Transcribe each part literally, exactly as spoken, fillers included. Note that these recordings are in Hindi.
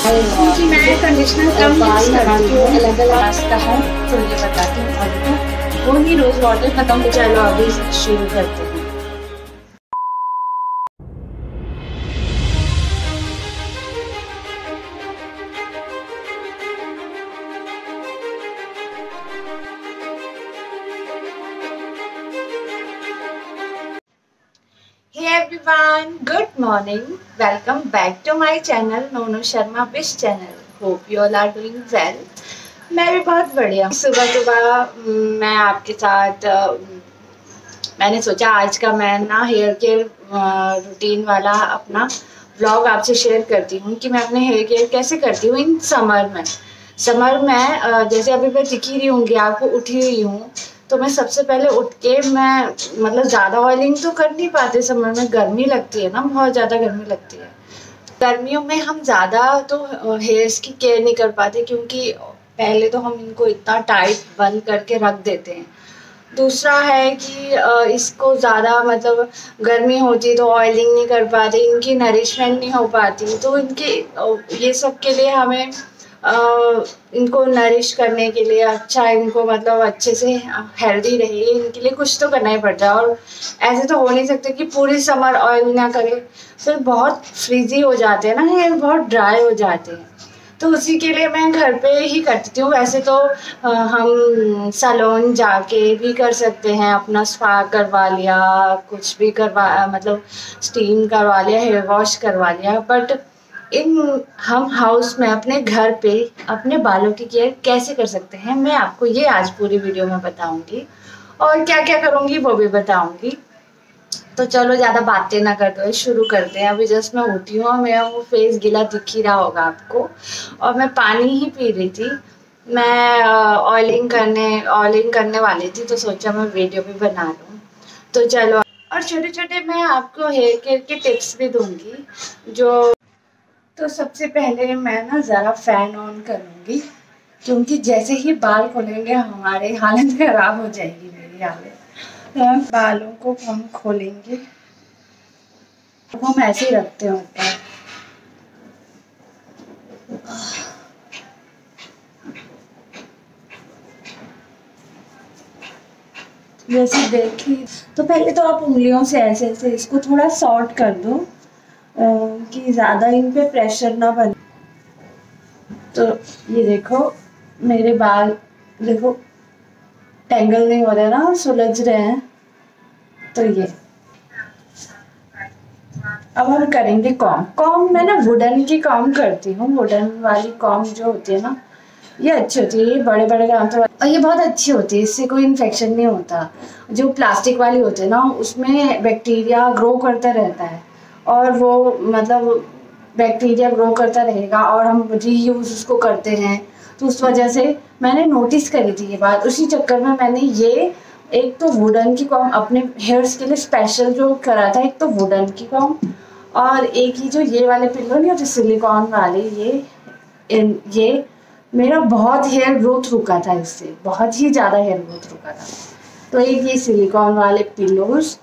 क्योंकि मैं कंडीशनर कम यूज करती हूँ, अलग अलग रास्ता है तो ये बताती हूँ आपको। वो ही रोज वाटर खत्म हो, चलो अभी शुरू करते हैं। Hey everyone, good morning. Welcome back to my channel Nonu Sharma wish channel. Hope you all are doing well. मैं भी बहुत बढ़िया। सुबह सुबह मैं आपके साथ मैंने सोचा आज का मैं ना हेयर केयर रूटीन वाला अपना व्लॉग आपसे शेयर करती हूँ कि मैं अपने हेयर केयर कैसे करती हूँ इन समर में। समर में जैसे अभी मैं दिखी रही होंगी आपको, उठी हुई हूँ, तो मैं सबसे पहले उठ के मैं मतलब ज़्यादा ऑयलिंग तो कर नहीं पाते समर में, गर्मी लगती है ना, बहुत ज़्यादा गर्मी लगती है। गर्मियों में हम ज़्यादा तो हेयर्स की केयर नहीं कर पाते क्योंकि पहले तो हम इनको इतना टाइट बंद करके रख देते हैं। दूसरा है कि इसको ज़्यादा मतलब गर्मी होती है तो ऑयलिंग नहीं कर पाते, इनकी नरिशमेंट नहीं हो पाती, तो इनके ये सब के लिए हमें Uh, इनको नरिश करने के लिए अच्छा इनको मतलब अच्छे से हेल्दी रहे, इनके लिए कुछ तो करना ही पड़ता है। और ऐसे तो हो नहीं सकते कि पूरी समर ऑयल ना करें, फिर बहुत फ्रीजी हो जाते हैं ना, हेयर बहुत ड्राई हो जाते हैं। तो उसी के लिए मैं घर पे ही करती हूँ। वैसे तो uh, हम सैलून जाके भी कर सकते हैं, अपना स्पा करवा लिया, कुछ भी करवा मतलब स्टीम करवा लिया, हेयर वॉश करवा लिया, बट इन हम हाउस में अपने घर पे अपने बालों की केयर कैसे कर सकते हैं मैं आपको ये आज पूरी वीडियो में बताऊंगी, और क्या क्या करूंगी वो भी बताऊंगी। तो चलो ज़्यादा बातें ना करते हुए शुरू करते हैं। अभी जस्ट मैं उठी हूँ, मेरा वो फेस गीला दिख ही रहा होगा आपको, और मैं पानी ही पी रही थी। मैं ऑयलिंग करने ऑयलिंग करने वाली थी तो सोचा मैं वीडियो भी बना लूँ। तो चलो, और छोटे छोटे मैं आपको हेयर केयर के टिप्स भी दूँगी जो। तो सबसे पहले मैं ना ज़रा फ़ैन ऑन करूँगी क्योंकि जैसे ही बाल खोलेंगे हमारे हालत ख़राब हो जाएगी, मेरी हालत। तो बालों को हम खोलेंगे, तो हम ऐसे ही रखते हैं ऊपर। जैसे देखिए, तो पहले तो आप उंगलियों से ऐसे ऐसे इसको थोड़ा सॉर्ट कर दो कि ज़्यादा इन पे प्रेशर ना बने। तो ये देखो मेरे बाल देखो टेंगल नहीं हो रहे ना, सुलझ रहे हैं। तो ये अब हम करेंगे कॉम। कॉम मैं ना वुडन की कॉम करती हूँ, वुडन वाली कॉम जो होती है ना, ये अच्छी होती है, ये बड़े बड़े दांतों वाली, और ये बहुत अच्छी होती है, इससे कोई इन्फेक्शन नहीं होता। जो प्लास्टिक वाली होती है ना, उसमें बैक्टीरिया ग्रो करता रहता है, और वो मतलब बैक्टीरिया ग्रो करता रहेगा और हम रीयूज उसको करते हैं। तो उस वजह से मैंने नोटिस करी थी ये बात, उसी चक्कर में मैंने ये एक तो वुडन की कॉम अपने हेयर्स के लिए स्पेशल जो करा था, एक तो वुडन की कॉम, और एक ही जो ये वाले पिल्लो नहीं होते सिलिकॉन वाले, ये इन ये मेरा बहुत हेयर ग्रोथ रुका था, इससे बहुत ही ज़्यादा हेयर ग्रोथ रुका था। तो एक ये सिलिकॉन वाले पिल्लोज।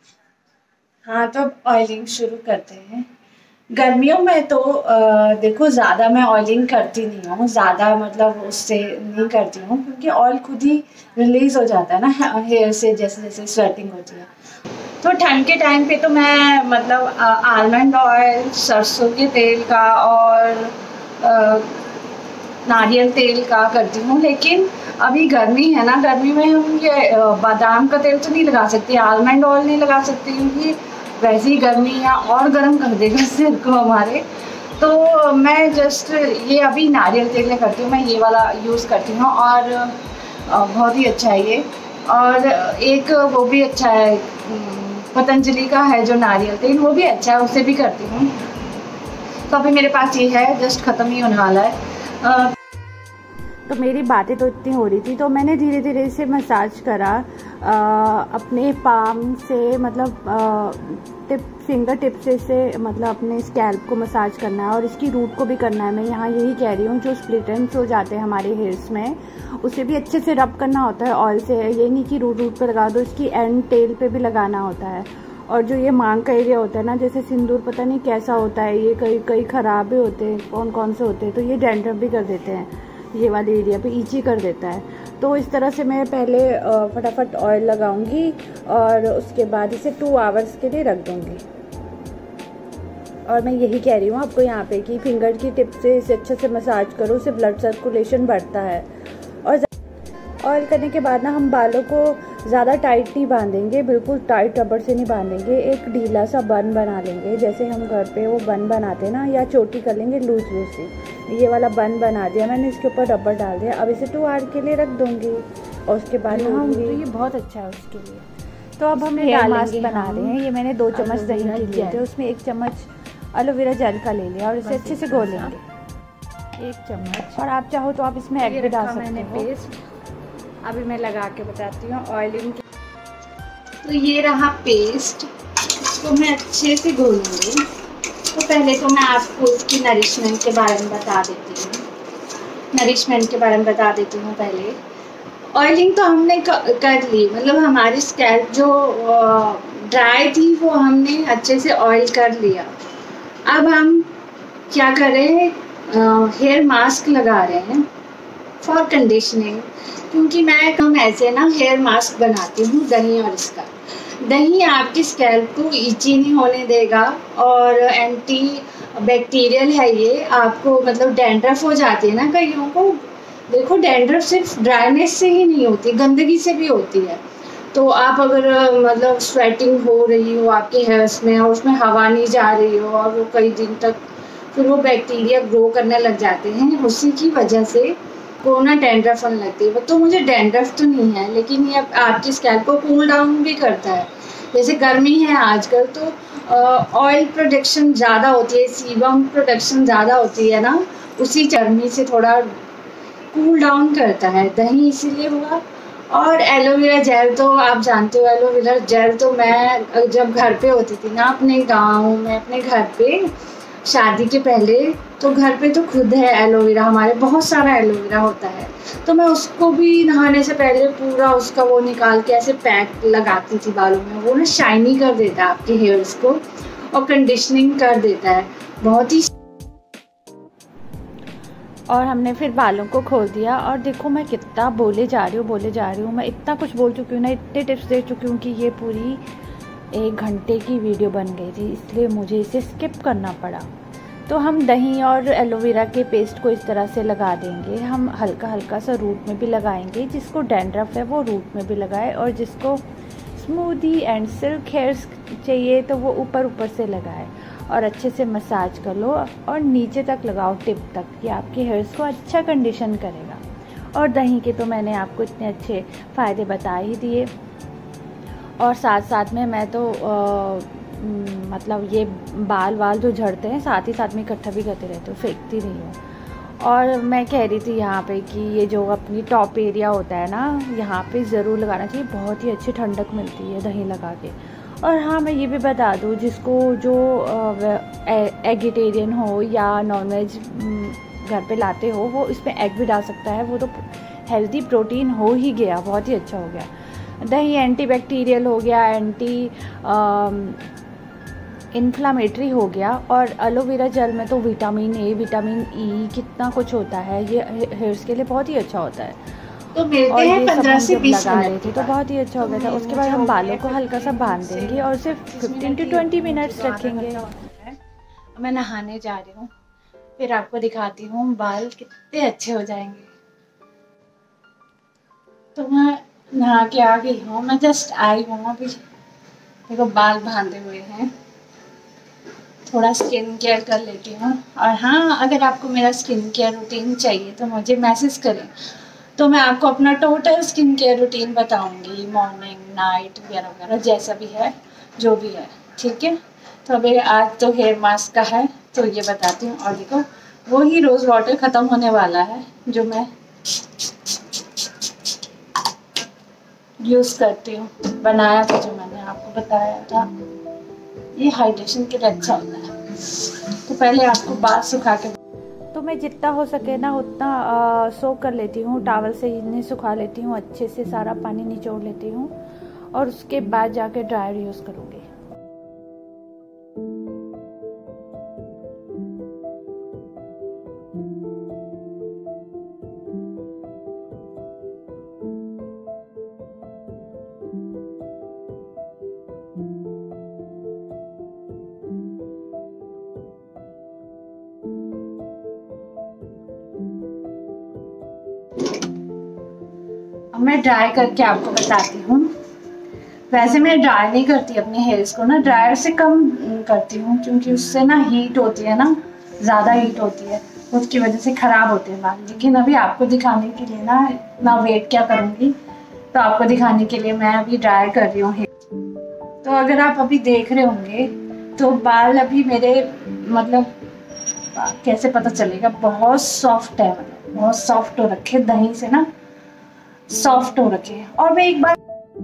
हाँ, तो अब ऑयलिंग शुरू करते हैं। गर्मियों में तो आ, देखो ज़्यादा मैं ऑयलिंग करती नहीं हूँ, ज़्यादा मतलब उससे नहीं करती हूँ क्योंकि ऑयल खुद ही रिलीज़ हो जाता है ना हेयर से, जैसे जैसे स्वेटिंग होती है। तो ठंड के टाइम पे तो मैं मतलब आलमंड ऑयल, सरसों के तेल का और आ, नारियल तेल का करती हूँ। लेकिन अभी गर्मी है ना, गर्मी में हम ये बादाम का तेल तो नहीं लगा सकते, आलमंड ऑयल नहीं लगा सकते क्योंकि वैसे ही गर्मी है और गर्म कर देगा सिर को हमारे। तो मैं जस्ट ये अभी नारियल तेल करती हूँ, मैं ये वाला यूज़ करती हूँ और बहुत ही अच्छा है ये। और एक वो भी अच्छा है, पतंजलि का है जो नारियल तेल, वो भी अच्छा है, उसे भी करती हूँ। तो अभी मेरे पास ये है, जस्ट ख़त्म ही होने वाला है। तो मेरी बातें तो इतनी हो रही थी, तो मैंने धीरे धीरे से मसाज करा आ, अपने पाम से, मतलब आ, टिप फिंगर टिप से से मतलब अपने स्कैल्प को मसाज करना है और इसकी रूट को भी करना है। मैं यहाँ यही कह रही हूँ, जो स्प्लिट एंड्स हो जाते हैं हमारे हेयर्स में, उसे भी अच्छे से रब करना होता है ऑयल से। ये नहीं कि रूट रूट पे लगा दो, इसकी एंड टेल पे भी लगाना होता है। और जो ये मांग का एरिया होता है ना, जैसे सिंदूर पता नहीं कैसा होता है, ये कई कई ख़राब भी होते हैं, कौन कौन से होते हैं, तो ये डैंड्रफ भी कर देते हैं, ये वाले एरिया पे ईची कर देता है। तो इस तरह से मैं पहले फटाफट ऑयल लगाऊंगी और उसके बाद इसे टू आवर्स के लिए रख दूंगी। और मैं यही कह रही हूँ आपको यहाँ पे कि फिंगर की टिप से इसे अच्छे से मसाज करो, उससे ब्लड सर्कुलेशन बढ़ता है। और ऑयल करने के बाद ना हम बालों को ज़्यादा टाइट नहीं बांधेंगे, बिल्कुल टाइट रबड़ से नहीं बांधेंगे, एक ढीला सा बन बना लेंगे, जैसे हम घर पे वो बन बनाते हैं ना, या चोटी कर लेंगे लूज लूज सी। ये वाला बन बना दिया मैंने, इसके ऊपर रबड़ डाल दिया। अब इसे टू आवर के लिए रख दूँगी और उसके बाद हम, तो ये बहुत अच्छा है उसके लिए। तो अब हम हेयर मास्क बना रहे हैं। ये मैंने दो चम्मच दही के लिए थे, उसमें एक चम्मच एलोवेरा जेल का ले लिया और इसे अच्छे से घोलेंगे, एक चम्मच। और आप चाहो तो आप इसमें एग भी डाल सकते हो। पेस्ट अभी मैं लगा के बताती हूँ ऑयलिंग। तो ये रहा पेस्ट, इसको मैं अच्छे से घोलूँगी। तो पहले तो मैं आपको इसकी नरिशमेंट के बारे में बता देती हूँ नरिशमेंट के बारे में बता देती हूँ पहले ऑयलिंग तो हमने कर ली, मतलब हमारी स्कैल्प जो ड्राई थी वो हमने अच्छे से ऑयल कर लिया। अब हम क्या करें, हेयर मास्क लगा रहे हैं फॉर कंडीशनिंग, क्योंकि मैं कम ऐसे ना हेयर मास्क बनाती हूँ दही और इसका। दही आपकी स्कैल्प को इची नहीं होने देगा और एंटी बैक्टीरियल है ये। आपको मतलब डैंड्रफ हो जाती है ना कईयों को, देखो डैंड्रफ सिर्फ ड्राइनेस से ही नहीं होती, गंदगी से भी होती है। तो आप अगर मतलब स्वेटिंग हो रही हो आपके हेयर्स में और उसमें हवा नहीं जा रही हो और वो कई दिन तक फिर वो बैक्टीरिया ग्रो करने लग जाते हैं, उसी की वजह से को ना डैंड्रफ होने लगती है। तो मुझे डैंड्रफ तो नहीं है, लेकिन ये आपकी स्कैल्प को कूल डाउन भी करता है। जैसे गर्मी है आजकल तो ऑयल प्रोडक्शन ज़्यादा होती है, सीबम प्रोडक्शन ज़्यादा होती है ना, उसी गर्मी से थोड़ा कूल डाउन करता है दही, इसीलिए हुआ। और एलोवेरा जेल तो आप जानते हो, एलोवेरा जेल तो मैं जब घर पे होती थी ना अपने गांव में, अपने घर पे शादी के पहले, तो घर पे तो खुद है एलोवेरा, हमारे बहुत सारा एलोवेरा होता है। तो मैं उसको भी नहाने से पहले पूरा उसका वो निकाल के ऐसे पैक लगाती थी बालों में। वो ना शाइनी कर देता है आपके हेयर्स को और कंडीशनिंग कर देता है बहुत ही। और हमने फिर बालों को खोल दिया और देखो मैं कितना बोले जा रही हूँ बोले जा रही हूँ मैं इतना कुछ बोल चुकी हूँ ना, इतने टिप्स दे चुकी हूँ कि ये पूरी एक घंटे की वीडियो बन गई थी, इसलिए मुझे इसे स्किप करना पड़ा। तो हम दही और एलोवेरा के पेस्ट को इस तरह से लगा देंगे। हम हल्का हल्का सा रूट में भी लगाएंगे, जिसको डैंड्रफ है वो रूट में भी लगाए और जिसको स्मूदी एंड सिल्क हेयर्स चाहिए तो वो ऊपर ऊपर से लगाए और अच्छे से मसाज कर लो और नीचे तक लगाओ, टिप तक। ये आपके हेयर्स को अच्छा कंडीशन करेगा। और दही के तो मैंने आपको इतने अच्छे फ़ायदे बता ही दिए। और साथ साथ में मैं तो आ, मतलब ये बाल वाल जो झड़ते हैं साथ ही साथ में इकट्ठा भी करते रहते हो, फेंकती नहीं हूँ। और मैं कह रही थी यहाँ पे कि ये जो अपनी टॉप एरिया होता है ना, यहाँ पे ज़रूर लगाना चाहिए, बहुत ही अच्छी ठंडक मिलती है दही लगा के। और हाँ मैं ये भी बता दूँ, जिसको जो एगिटेरियन हो या नॉनवेज घर पे लाते हो वो इसमें एग भी डाल सकता है, वो तो हेल्दी प्रोटीन हो ही गया, बहुत ही अच्छा हो गया। दही एंटी बैक्टीरियल हो गया, एंटी इन्फ्लामेटरी हो गया। और एलोवेरा जेल में तो विटामिन ए, विटामिन ई, कितना कुछ होता है, ये हेयर्स के लिए बहुत ही अच्छा होता है। तो मिलते हैं पंद्रह से बीस लगा रहे थे तो बहुत ही अच्छा हो गया था। उसके बाद हम बालों को हल्का सा बांध देंगे और सिर्फ फिफ्टीन टू ट्वेंटी मिनट्स रखेंगे। मैं नहाने जा रही हूँ, फिर आपको दिखाती हूँ बाल कितने अच्छे हो जाएंगे। तो मैं नहा के आ गई हूँ, मैं जस्ट आई हूँ अभी। देखो बाल बांधे हुए हैं, थोड़ा स्किन केयर कर लेती हूँ। और हाँ, अगर आपको मेरा स्किन केयर रूटीन चाहिए तो मुझे मैसेज करें, तो मैं आपको अपना टोटल स्किन केयर रूटीन बताऊंगी, मॉर्निंग नाइट वगैरह वगैरह, जैसा भी है जो भी है, ठीक है। तो अभी आज तो हेयर मास्क का है तो ये बताती हूँ। और देखो वो ही रोज़ वाटर ख़त्म होने वाला है जो मैं यूज़ करती हूँ, बनाया था जो मैंने आपको बताया था। ये हाइड्रेशन के लिए अच्छा होता है। तो पहले आपको बाल सुखा के, तो मैं जितना हो सके ना उतना सोक कर लेती हूँ, टॉवल से इन्हें सुखा लेती हूँ, अच्छे से सारा पानी निचोड़ लेती हूँ और उसके बाद जाके ड्रायर यूज़ करूँगी। मैं ड्राई करके आपको बताती हूँ। वैसे मैं ड्राई नहीं करती अपने हेयर्स को ना, ड्रायर से कम करती हूँ क्योंकि उससे ना हीट होती है ना, ज़्यादा हीट होती है, उसकी वजह से ख़राब होते हैं बाल। लेकिन अभी आपको दिखाने के लिए ना, इतना वेट क्या करूँगी, तो आपको दिखाने के लिए मैं अभी ड्राई कर रही हूँ। तो अगर आप अभी देख रहे होंगे तो बाल अभी मेरे मतलब कैसे पता चलेगा, बहुत सॉफ्ट है, मतलब बहुत सॉफ्ट हो रखे, दही से ना सॉफ्ट हो रखे हैं। और मैं एक बार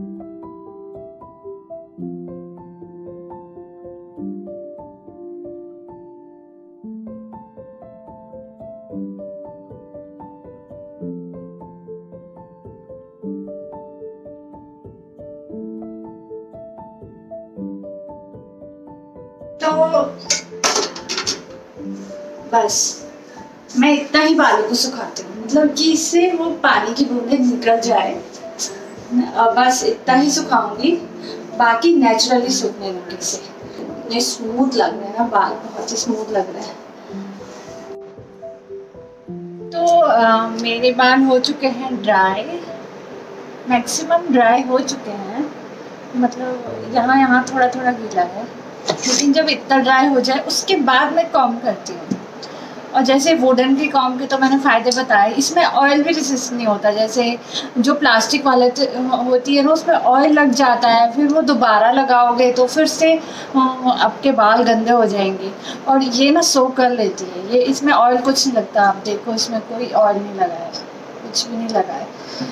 तो बस मैं इतना ही बालों को सुखाती हूँ, मतलब कि इससे वो पानी की बूंदें निकल जाए, बस इतना ही सुखाऊंगी, बाकी नेचुरली सूखने दूंगी। इससे इतने स्मूथ लग रहे हैं ना बाल, बहुत ही स्मूथ लग रहे हैं। तो आ, मेरे बाल हो चुके हैं ड्राई, मैक्सिमम ड्राई हो चुके हैं, मतलब यहाँ यहाँ थोड़ा थोड़ा गीला है, लेकिन जब इतना ड्राई हो जाए उसके बाद मैं कॉम्ब करती हूँ। और जैसे वुडन की कॉम्ब के तो मैंने फ़ायदे बताए, इसमें ऑयल भी रेसिस्ट नहीं होता। जैसे जो प्लास्टिक वाले होती है ना, उसमें ऑयल लग जाता है, फिर वो दोबारा लगाओगे तो फिर से आपके बाल गंदे हो जाएंगे। और ये ना सो कर लेती है, ये इसमें ऑयल कुछ नहीं लगता। आप देखो इसमें कोई ऑयल नहीं लगा है, कुछ भी नहीं लगा है।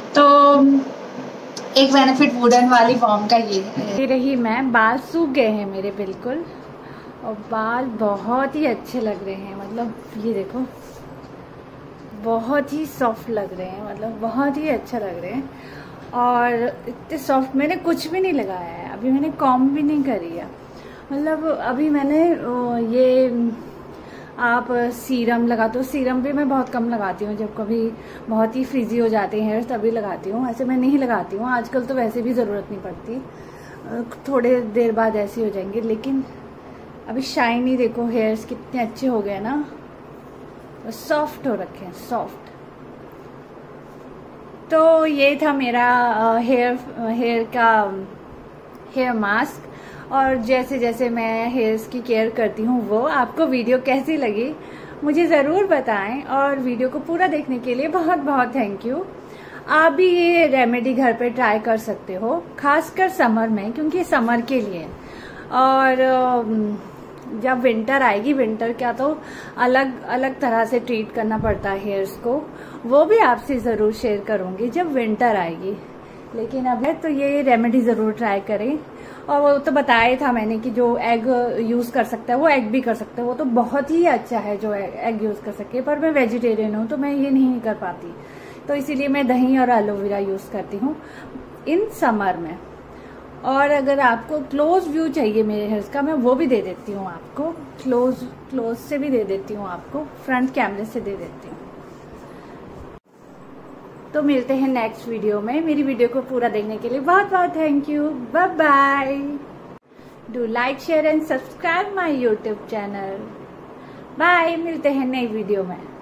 तो एक बेनिफिट वुडन वाली कॉम्ब का ये है। रही मैं, बाल सूख गए हैं मेरे बिल्कुल, और बाल बहुत ही अच्छे लग रहे हैं। मतलब ये देखो, बहुत ही सॉफ्ट लग रहे हैं, मतलब बहुत ही अच्छा लग रहे हैं। और इतने सॉफ्ट, मैंने कुछ भी नहीं लगाया है अभी, मैंने कॉम्ब भी नहीं करी है। मतलब अभी मैंने ये, आप सीरम लगाते हो, सीरम भी मैं बहुत कम लगाती हूँ, जब कभी बहुत ही फ्रीजी हो जाते हैं हेयर तभी लगाती हूँ, ऐसे मैं नहीं लगाती हूँ। आजकल तो वैसे भी ज़रूरत नहीं पड़ती, थोड़े देर बाद ऐसे हो जाएंगे। लेकिन अभी शाइनी देखो, हेयर्स कितने अच्छे हो गए ना, सॉफ्ट हो रखे हैं, सॉफ्ट। तो ये था मेरा हेयर हेयर का हेयर मास्क। और जैसे जैसे मैं हेयर्स की केयर करती हूँ, वो आपको वीडियो कैसी लगी मुझे ज़रूर बताएं। और वीडियो को पूरा देखने के लिए बहुत बहुत थैंक यू। आप भी ये रेमेडी घर पे ट्राई कर सकते हो, खासकर समर में, क्योंकि समर के लिए। और जब विंटर आएगी, विंटर का तो अलग अलग तरह से ट्रीट करना पड़ता है हेयर्स को, वो भी आपसे ज़रूर शेयर करूँगी जब विंटर आएगी। लेकिन अब है तो ये रेमेडी ज़रूर ट्राई करें। और वो तो बताया था मैंने कि जो एग यूज़ कर सकता है वो एग भी कर सकता है, वो तो बहुत ही अच्छा है जो एग यूज़ कर सके। पर मैं वेजिटेरियन हूँ तो मैं ये नहीं कर पाती, तो इसीलिए मैं दही और एलोवेरा यूज़ करती हूँ इन समर में। और अगर आपको क्लोज व्यू चाहिए मेरे हेयर्स का, मैं वो भी दे देती हूँ आपको, क्लोज क्लोज से भी दे देती हूँ आपको, फ्रंट कैमरे से दे देती हूँ। तो मिलते हैं नेक्स्ट वीडियो में। मेरी वीडियो को पूरा देखने के लिए बहुत बहुत thank you. Bye bye. Do like, share and subscribe my YouTube channel. Bye, मिलते हैं नई वीडियो में।